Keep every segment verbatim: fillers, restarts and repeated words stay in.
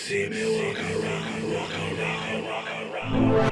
See me walk around, walk around, walk around.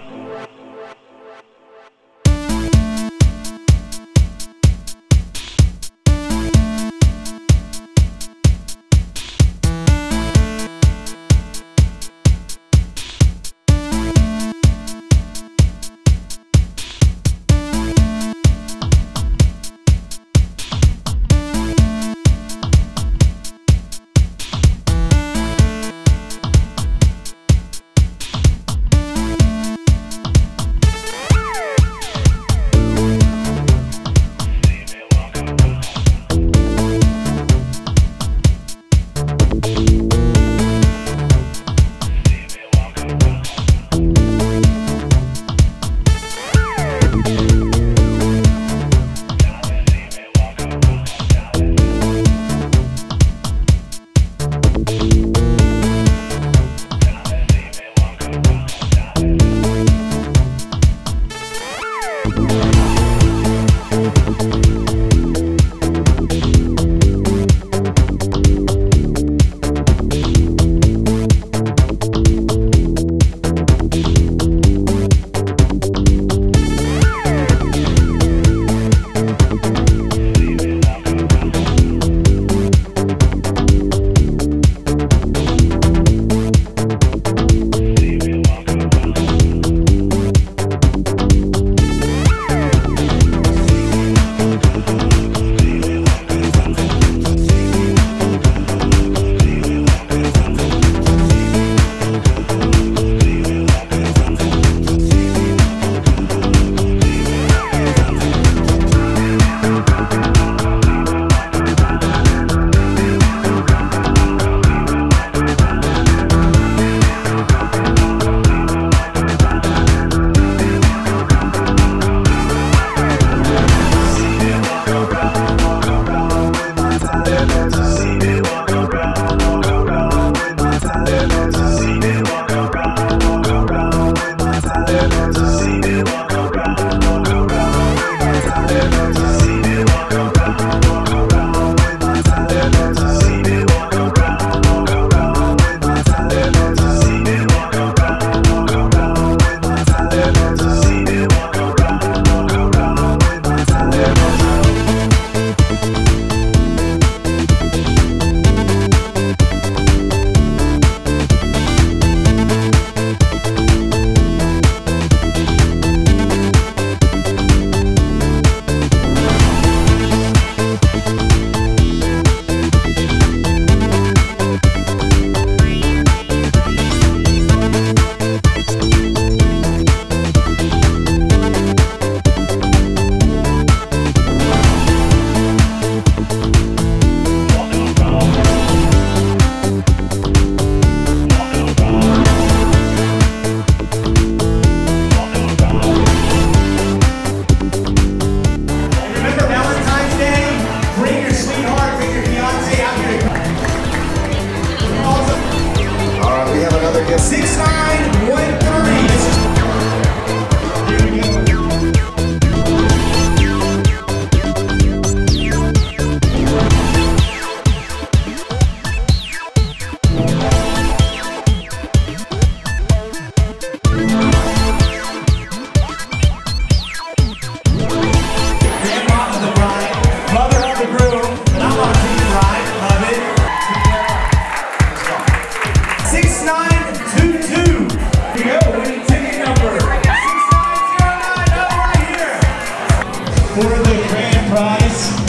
Six nine one three. Grandma of the bride, mother of the groom, and I'm on team bride. Love it. Six nine two two. Here you go. Winning ticket number six nine zero nine. Up right here for the grand prize.